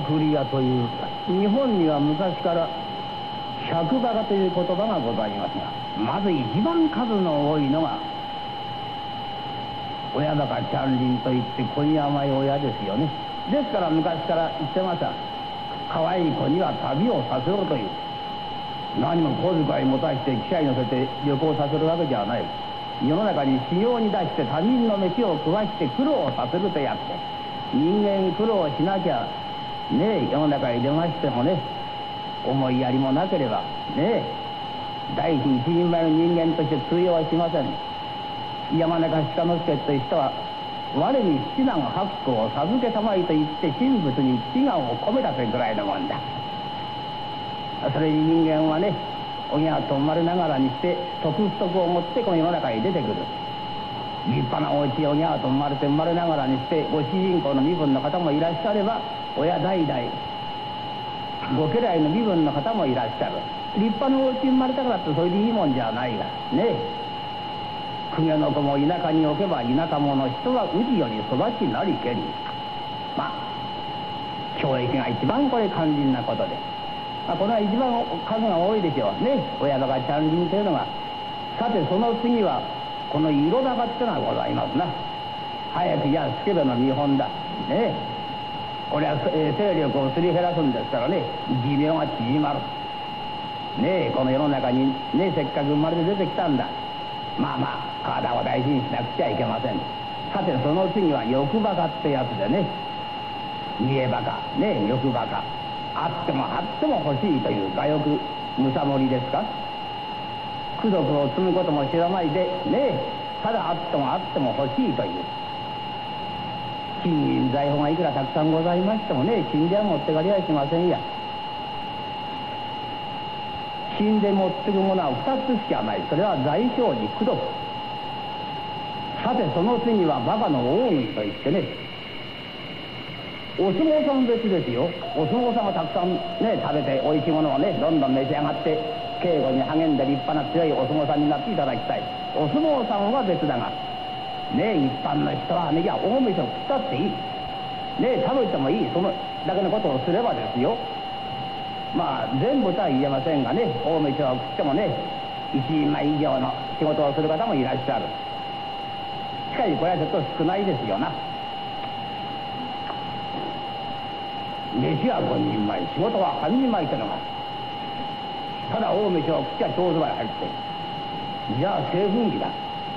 振り屋というか、日本には昔から百馬鹿という言葉がございますが、まず一番数の多いのが親バカチャンリンといって子に甘い親ですよね。ですから昔から言ってました。可愛い子には旅をさせろという。何も小遣い持たして汽車に乗せて旅行させるわけじゃない。世の中に修行に出して他人の飯を食わして苦労させるとやって、人間苦労しなきゃねえ、世の中に出ましてもね、思いやりもなければねえ、第一一人前の人間として通用はしません。山中鹿之助という人は、我に七男八個を授けたまいと言って神仏に祈願を込めたというくらいのもんだ。それに人間はね、おぎゃと生まれながらにして徳不徳を持ってこの世の中に出てくる。立派なお家おぎゃと生まれながらにしてご主人公の身分の方もいらっしゃれば、親代々ご家来の身分の方もいらっしゃる。立派なお家に生まれたからってそれでいいもんじゃないがね。公家の子も田舎に置けば田舎者、人は宇治より育ちなりけり。まあ教育が一番これ肝心なことで、これは一番数が多いでしょうね、親バカチャンリンというのが。さてその次はこの色バカってのがございますな。早くじゃあスケベの見本だね。これは勢力をすり減らすんですからね、寿命が縮まるねえ。この世の中にね、せっかく生まれて出てきたんだ。まあまあ体を大事にしなくちゃいけません。さてその次は欲バカってやつでね、見栄バカね、欲バカ、あってもあっても欲しいという我欲むさもりですか。功徳を積むことも知らないでね、ただあってもあっても欲しいという。金銀財宝がいくらたくさんございましてもね、死んでは持ってかれやしませんや。死んで持ってくものは2つしかない。それは財宝に功徳。さてその次はバカの大食いといってね、お相撲さん別ですよ。お相撲さんがたくさんね食べておいしいものをねどんどん召し上がって稽古に励んで立派な強いお相撲さんになっていただきたい。お相撲さんは別だがね、一般の人はね、いや大飯を食ったっていいね、食べてもいい、そのだけのことをすればですよ。まあ全部とは言えませんがね、大飯を食ってもね一人前以上の仕事をする方もいらっしゃる。しかしこれはちょっと少ないですよな。飯は5人前、仕事は半人前というのが、ただ大飯を食っちゃ長寿場へ入って、じゃあ製粉機だ、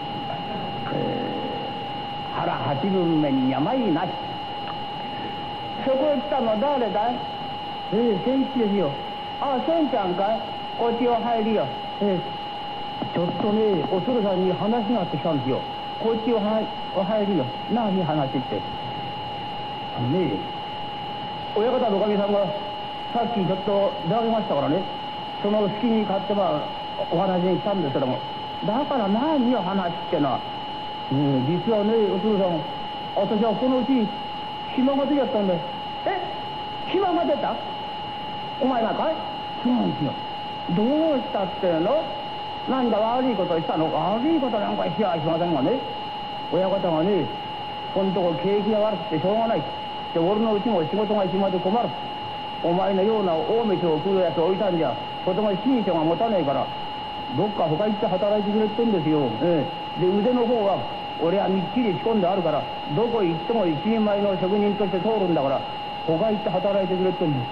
腹八分目に病なし。そこへ来たの誰だい？千吉ですよ。ああ、千ちゃんかい？こっちを入るよ。ちょっとね、お鶴さんに話があってきたんですよ。こっちを入るよ。何話って。ねえ、親方のおかみさんがさっきちょっと出かけましたからね、その隙に買ってお話にしたんですけども、だから何よ話ってのは、実はね、お鶴さん、私はこのうち暇が出ちゃったんだよ。暇が出た？お前がかい？そうなんですよ。どうしたっての？何か悪いことしたの？悪いことなんかしやしませんがね、親方がね、このとこ景気が悪くてしょうがないで、俺のうちも仕事が暇で困る。お前のような大飯を食うやつを置いたんじゃとても心象が持たねえから、どっか他行って働いてくれってんですよ。で腕の方は俺はみっちり仕込んであるから、どこ行っても一人前の職人として通るんだから、他行って働いてくれってんです。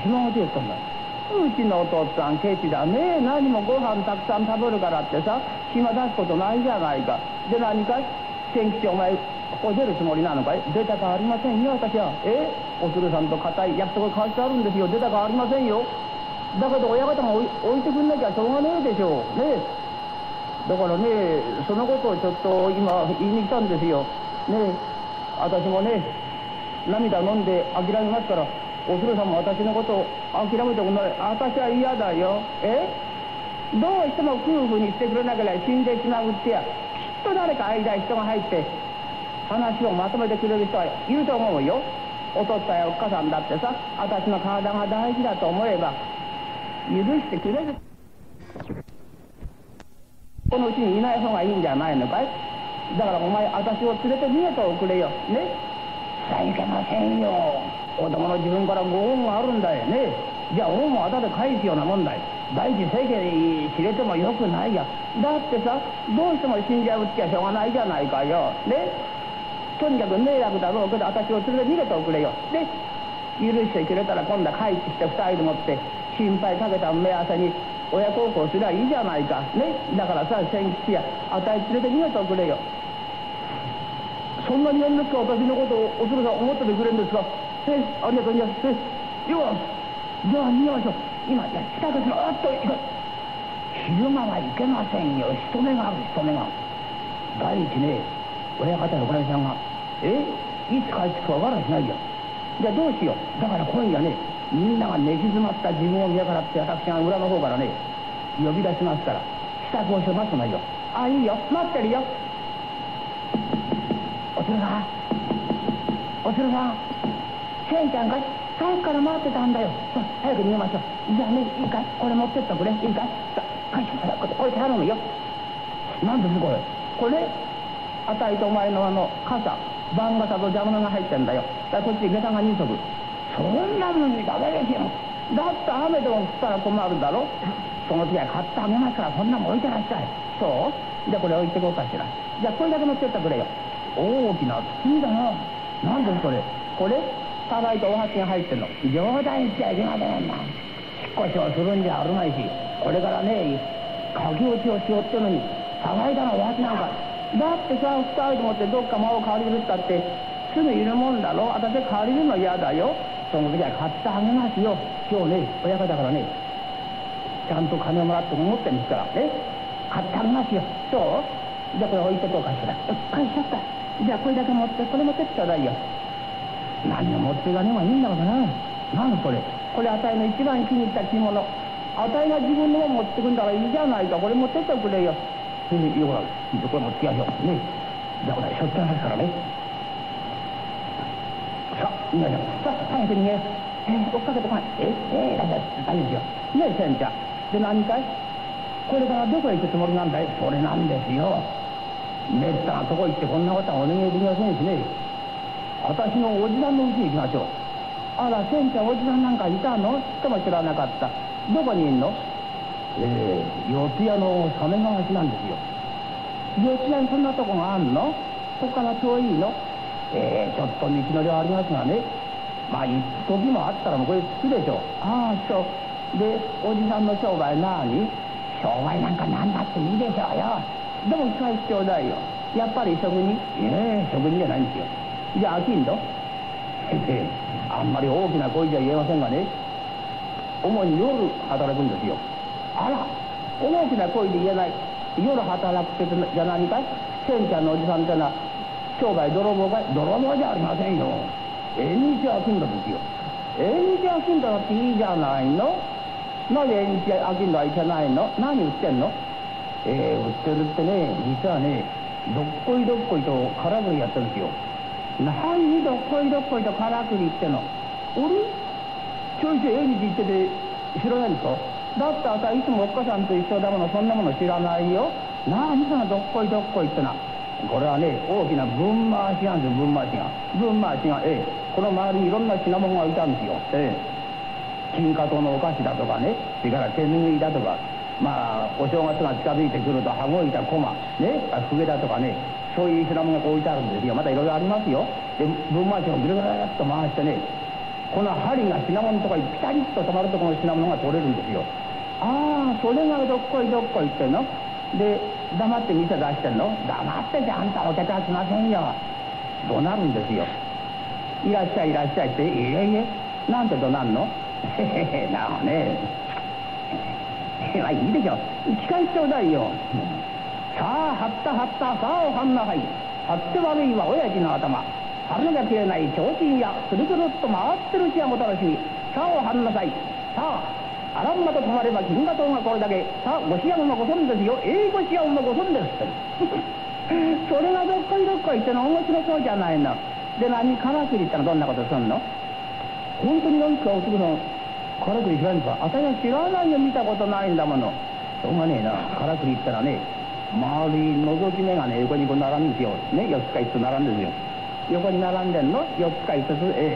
暇が出ったんだ。うちのお父っつぁんケチだね。何もご飯たくさん食べるからってさ、暇出すことないじゃないか。で何かい？千吉お前ここ出るつもりなのかい？出たかありませんよ私は。お鶴さんと固い約束が交わしてあるんですよ。出たかありませんよ。だけど親方が置いてくんなきゃしょうがねえでしょうね。だからね、そのことをちょっと今言いに来たんですよね。私もね涙飲んで諦めますから、お鶴さんも私のことを諦めてくんない。私は嫌だよ。どうしても夫婦にしてくれなければ死んでしまうってや、きっと誰か間に人が入って話をまとめてくれる人はいると思うよ。お父っつぁんやおっかさんだってさ、私の体が大事だと思えば許してくれる。このうちにいない方がいいんじゃないのかい？だからお前私を連れて逃げておくれよね。さあいけませんよ。 子供の自分からご恩があるんだよね。じゃあ恩をあだで返すようなもんだい。第一世間に知れてもよくないや。だってさ、どうしても死んじゃうってしょうがないじゃないかよ。ね、とにかく迷惑だろうけど私を連れて逃げておくれよ。で許してくれたら今度は帰ってきて2人でもって心配かけた目朝に親孝行すりゃいいじゃないかね。だからさ、千吉やあたい連れて逃げておくれよ。そんなに縁ですか、私のことをお鶴さん思っててくれるんですか。ありがとうございます。よし、じゃあ逃げましょう。今じゃあ近くにあっと行く。昼間はいけませんよ。人目がある、人目が。第一ね、親方のおかみさんがいつ帰ってくか分からしないよ。じゃあどうしよう。だから今夜ね、みんなが寝静まった自分を見計らって私が裏の方からね呼び出しますから支度をして待つのよ。あ、いいよ、待ってるよ。お鶴さん、お鶴さん、千ちゃんかい、さっきから待ってたんだよ。さあ早く逃げましょう。じゃあね、いいかい、これ持ってってくれ、いいかい。さあ返しなさい。これ頼むよ。なんですこれ。これあたいとお前の傘、番傘と邪物が入ってんだよ。だからこっち下駄が2足。そんなのにダメですよ。だって雨でも降ったら困るだろ。その時は買ってあげますから、こんなもん置いてらっしゃい。そうじゃあこれ置いてこうかしら。じゃあこれだけ持ってってくれよ。大きな包だな。なんですこれ。これたばいとお鉢が入ってんの。冗談言っちゃいけませんな。引っ越しをするんじゃあるまいし、これからね駆け落ちをしようってのにたばいだのお鉢なんか。だってさ、2人でもってどっか間を借りるったってすぐいるもんだろ。私借りるの嫌だよ。その時は買ってあげますよ。今日ね、親方からねちゃんと金をもらって持ってるんですからね、買ってあげますよ。そうじゃあこれ置いてこうかしら。返しちゃった。じゃあこれだけ持って、これ持ってってちょうだいよ。何を持っていかねえばいいんだからな。何これ。これあたいの一番気に入った着物。あたいが自分のも持ってくんだからいいじゃないか。これ持ってってくれよ。いいよ、ほらこれ持ってきましょうね。じゃあこれしょってますからね。さあ逃げましょう。さあ早く逃げよう。追っかけてこない。大丈夫ですよねえ、千ちゃん。で何かい、これからどこへ行くつもりなんだい。それなんですよ。めったなとこ行ってこんなことはお願いできませんしね。私のおじさんの家に行きましょう。あら、千ちゃんおじさんなんかいたのとも知らなかった。どこにいんの。四谷の鮫川橋なんですよ。四谷にそんなとこがあんの。ここから遠いの。ちょっと道のりはありますがね、まあ行く時もあったらもうこれ着くでしょう。ああそうで、おじさんの商売何。商売なんかなんだっていいでしょうよ。でも聞かせてちょうだいよ。やっぱり職人。職人じゃないんですよ。じゃあ商人。あんまり大きな声じゃ言えませんがね、主に夜働くんですよ。あら、大きな声で言えない。夜働くってじゃ何かい。千ちゃんのおじさんってのは商売泥棒かい。泥棒じゃありませんよ。縁日商人ですよ。縁日商人だっていいじゃないの。なぜ縁日商人はいけないの。何売ってんの。売ってるってね、実はね、どっこいどっこいとからくりやってるんですよ。何どっこいどっこいとからくりっての。俺ちょいちょい縁日行ってて知らないんですか。だってあたいつもおっかさんと一緒だもの、そんなもの知らないよ。何そのどっこいどっこいってな。これはね、大きな分回しなんですよ。分回しがこの周りにいろんな品物がいたんですよ。金華糖のお菓子だとかね、それから手ぬぐいだとか、まあお正月が近づいてくると羽子板こまね、笛だとかね、そういう品物が置いてあるんですよ。またいろいろありますよ。で分回しをぐるぐるっと回してね、この針が品物のところにピタリと止まるとこの品物が取れるんですよ。ああ、それがどっこいどっこいってんの。で黙って店出してんの。黙っててあんたお客は来ませんよ。怒鳴るんですよ。いらっしゃいいらっしゃいって。いえなんて怒鳴んの。なあねまあいいでしょ。聞かせてちょうだいよ。さあ張ったさあおはんなさい。張って悪いは親父の頭。張るが切れない提灯やくるくるっと回ってるうちはもたらしい。さあおはんなさい。さああらんまと止まれば金河島がこれだけ。さあご思案もご損ですよ。ご思案もご損ですそれがどっこいどっこいっての面白そうじゃないの。で何からくりってのはどんなことすんの。本当に何かおつぶさんからくり知らんか。あたいは知らないよ。見たことないんだもの。しょうがねえな。からくりってのはね、周り覗き目がね横にこう並んですよね。4つか5つ並んですよ。横に並んでんの4つか5つ。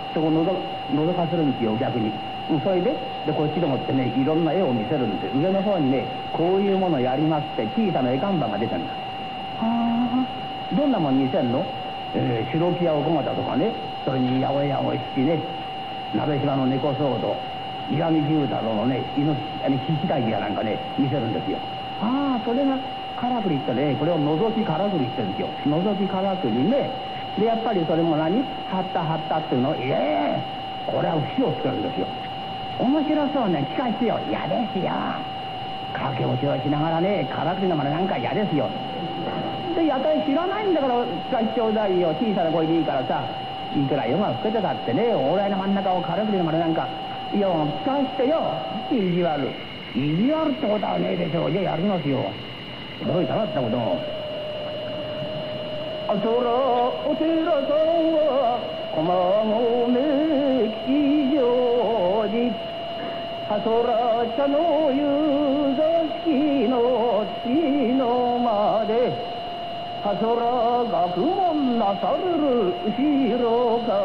そこのぞかせるんですよ、逆に。それでこっちでもってね、いろんな絵を見せるんです。上の方にね、こういうものやりますって小さな絵看板が出てるんだ。はあ、どんなもん見せんの？白木屋おこまだとかね、それに八百屋お七ね、鍋島の猫騒動、石見十太郎のね、七大義やなんかね、見せるんですよ。ああ、それがからくりってね、これを覗きからくりって言うんですよ。覗きからくりね。で、やっぱりそれも何？はったっていうのを、いやこれは節をつけるんですよ。面白そうね、聞かしてよ。嫌ですよ。掛け落ちをしながらね、からくりのまでなんか嫌ですよ。で、やたら知らないんだから、聞かしてちょうだいよ。小さな声でいいからさ、いくら夜が更けてたってね、往来の真ん中をからくりのまでなんか、いや、聞かしてよ。意地悪。意地悪ってことはねえでしょう。じゃあやりますよ。どういたなったことも。あ、そら、お寺さんは、駒込吉祥寺。はそら茶の湯座敷の地の間で、はそら学問なされる後ろから、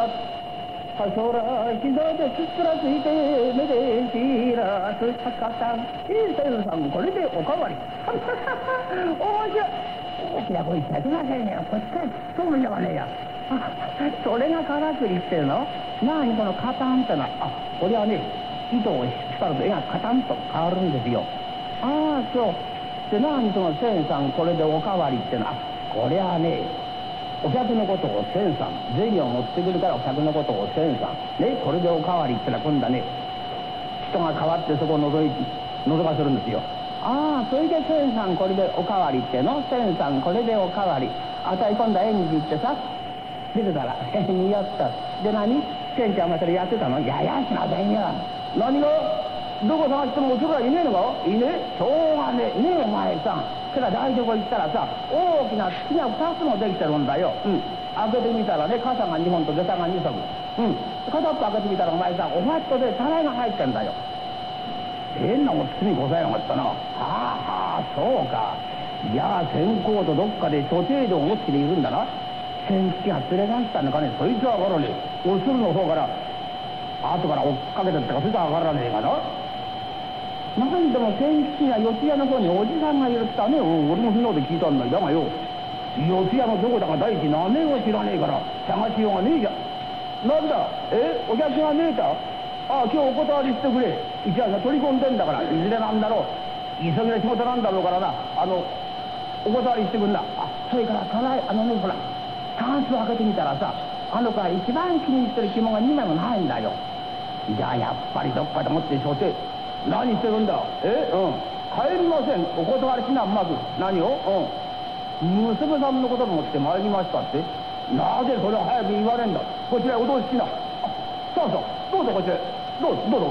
はそら膝でつつらついて目で知らす坂さん、先生これでおかわり。面白い。大きな声してくださいね。こっちからそうもんじゃねえや。それがからくりっていうの？何このカタンってのは、これはね、糸を引っ張ると絵がカタンと変わるんですよ。ああ、そう。で、何その千さんこれでおかわりってのは、これはね、お客のことを千さん、銭を持ってくるからお客のことを千さん。ね、これでおかわりってのは今度はね、人が変わってそこを覗かせるんですよ。ああ、それで千さんこれでおかわりっての？千さんこれでおかわり。あたい今度は演技行ってさ、出てたら、似合った。で何？千ちゃんがそれやってたの？いやしませんよ。何が？どこ探してもおそらいねえのか？いねえ？しょうがねえ。ねえお前さん。それから台所行ったらさ、大きな月が2つもできてるんだよ。開けてみたらね、傘が2本と下駄が2足。片っぽ開けてみたらお前さん、おはっとでたらいが入ってんだよ。変なお月にございやがったな。はあ、そうか。いや先行とどっかで諸程度お持ちでいるんだな。千吉が連れ出したのかね、そいつはわからねえ。おするの方から後から追っかけてったか、そいつはわからねえかな。なんでも千吉が四谷の方におじさんがいるってね、俺も昨日で聞いたんだよ。だがよ、四谷のどこだか第一名前を知らねえから探しようがねえじゃん。なんだ、お客がねえか？ああ、今日お断りしてくれ。一応取り込んでんだから、いずれなんだろう。急ぎの仕事なんだろうからな、お断りしてくんな。それからほら、タンスを開けてみたらさ、から一番気に入ってる紐が2枚もないんだよ。じゃあやっぱりどっかでもって所定。何してるんだ？帰りません。お断りしな、まず。何を？娘さんのことでもって参りましたって。なぜそれを早く言われんだ。こちらへお通ししな。そうそう、どうぞこちらへ。どうぞ。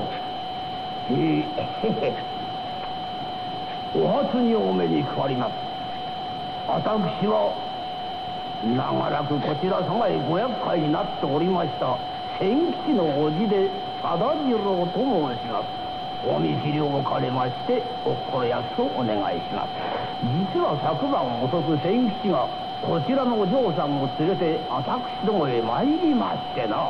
お初にお目にかかります。私は長らくこちら様へご厄介になっておりました千吉の叔父で貞次郎と申します。お見知りをかれましてお心やすをお願いします。実は昨晩遅く千吉がこちらのお嬢さんを連れて私どもへ参りましてな。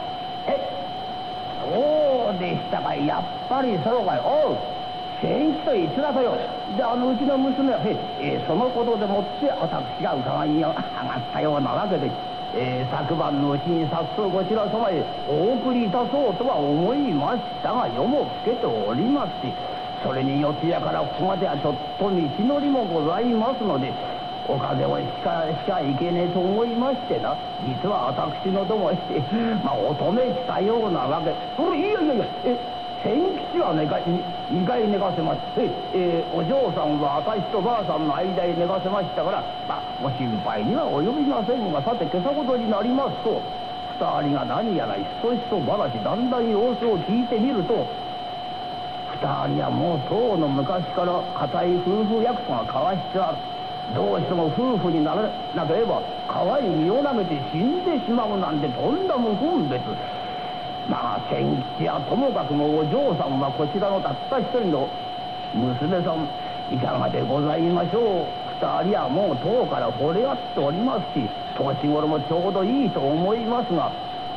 そうでしたか。やっぱりそうかい。おう、千吉と一緒だとよ。でうちの娘はそのことでもって私が伺いに上がったようなわけで、昨晩のうちに早速こちら様へお送りいたそうとは思いましたが、夜も更けておりますし、それに四谷からここまではちょっと道のりもございますので、お風邪をひかしちゃいけねえと思いましてな。実は私のども乙女したようなわけ。それいや千吉は2回寝かせまして、お嬢さんは私とばあさんの間へ寝かせましたから、ご心配には及びませんが、さて今朝ことになりますと、2人が何やらひそひそ話だんだん様子を聞いてみると、2人はもうとうの昔から固い夫婦約束が交わしてある。どうしても夫婦にならなければ川に身を投げて死んでしまうなんてとんだ無分別。千吉やともかくもお嬢さんはこちらのたった一人の娘さん、いかがでございましょう。2人はもう遠から惚れ合っておりますし、年頃もちょうどいいと思いますが、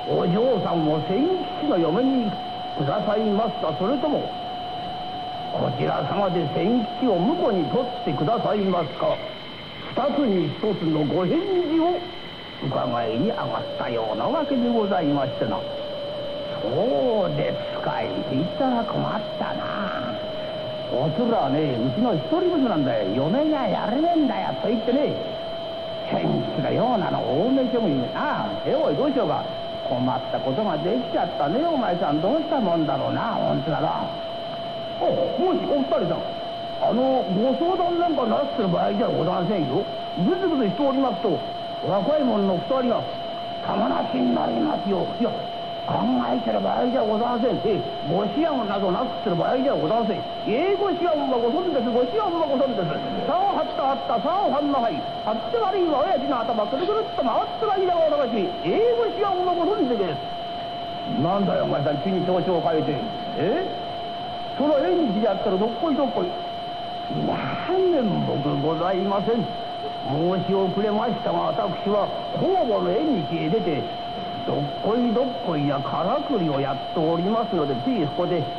お嬢さんを千吉の嫁にくださいますか、それともこちら様で千吉を婿に取ってくださいますか、二つに一つのご返事を伺いに上がったようなわけでございましてな。そうですかい、言ったら困ったな。おつらはね、うちの一人娘なんだよ。嫁にはやれねえんだよと言ってね、千吉のようなの大目処にな。おいどうしようか、困ったことができちゃったね。お前さんどうしたもんだろうな、本当だな。もしお二人さんご相談なんかなすってる場合じゃございませんよ。ぐずぐずしておりますと若い者の二人が玉なしになりますよ。いや考えてる場合じゃございません。ご思案などなすってる場合じゃございません。ご思案はご存です、ご思案はご存です。さあはったさあはんなはい、はって悪いは親父の頭くるくるっと回ってはいながらし、ご思案はご存です。なんだよお前さん、急に調子を変えて。その縁日やったらどっこいどっこい。何年僕ございません。申し遅れましたが、私は方々の縁日へ出てどっこいどっこいやからくりをやっておりますので、ついそこで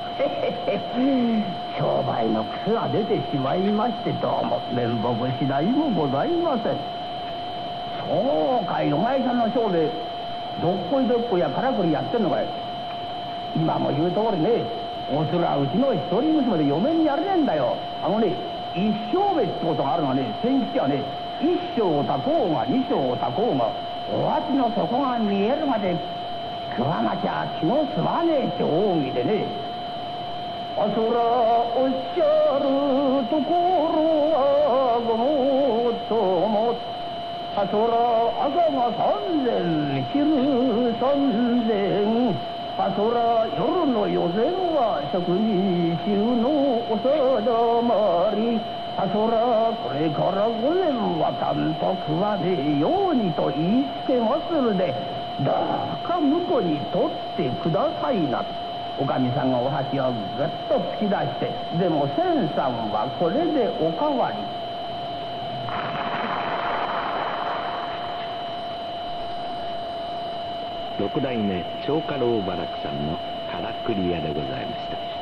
商売の癖が出てしまいまして、どうも面目次第もございません。そうかい、お前さんの商でどっこいどっこいやからくりやってんのかい。今も言う通りね、おつらうちの一人娘で嫁にやれねえんだよ。一生別ってことがあるのはね、千吉はね、一生たこうが二生たこうがお足の底が見えるまで食わなきゃ気の済まねえって大義でね。そらおっしゃるところはごもっとも、そら朝が3000昼3000、そら夜の夜膳は食事中のお定まり、そらこれから5年はちゃんと食わねえようにと言いつけますので、どうか婿に取ってくださいな。おかみさんがお箸をぐっと突き出して、でも千さんはこれでおかわり。 六代目長家老婆楽さんのからくり屋でございました。